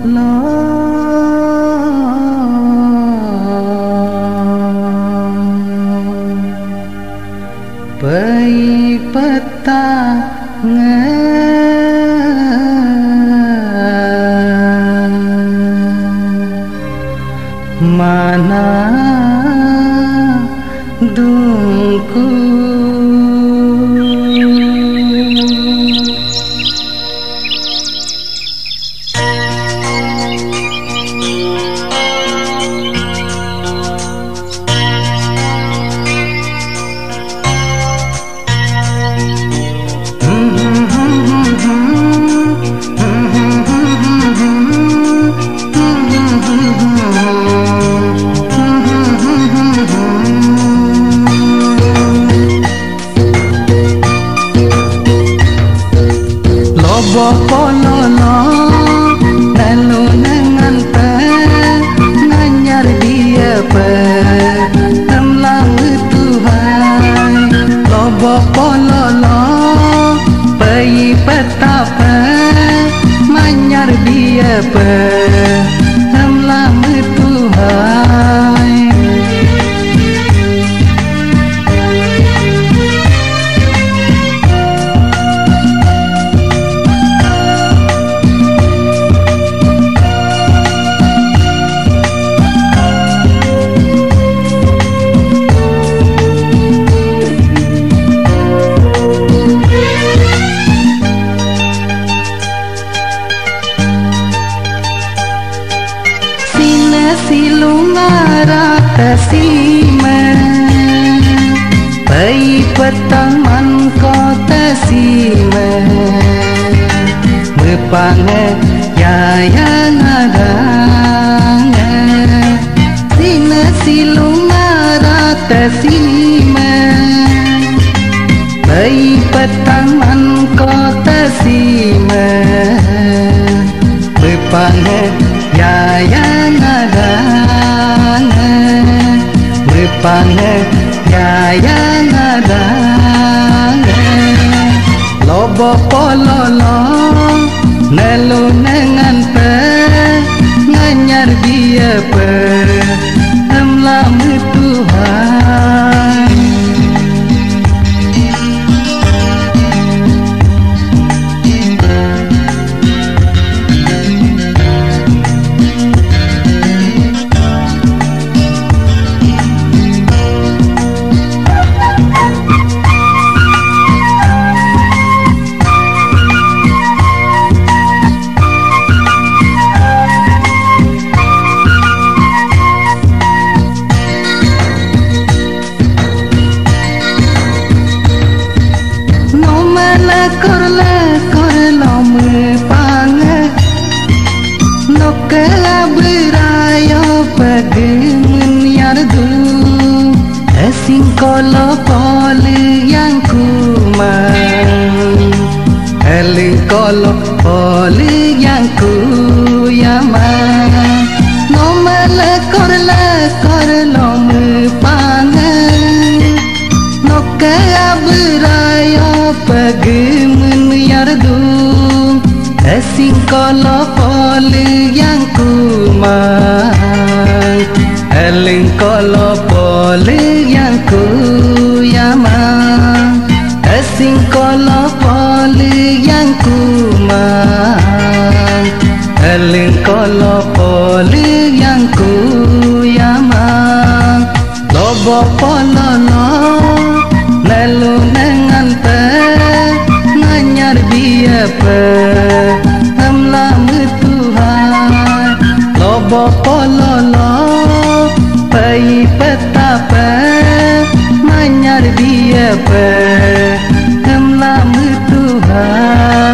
lo pai peta mana dungku Lobo polo lo lalu dengan nganyar dia temlang Tuhan. Lobo polo lo pai petapa manyar dia temlang Tuhan. Silungara tasima pai petaman kota sima mepange yayang adang sina silungara tasima pai petaman kota sima mepange yayang adang mepange yayang adang lobo polo lo nelu nengan nganyar dia emlam Tuhan. Lekor lo mepange noke berayo pegemen yardu esing kolo poli yang kumang eling kolo poli yang kuyamang nome lekor lo mepange noke berayo pegemen yardu esing kolo poli yang kumang eling kolo poli yang kuyamang esing kolo poli yang kumang eling kolo poli yang kuyamang lobo polo lo lalu nengan nganyar dia emlam Tuhan. Lobo polo lo pai petapa manyar dia emlam Tuhan.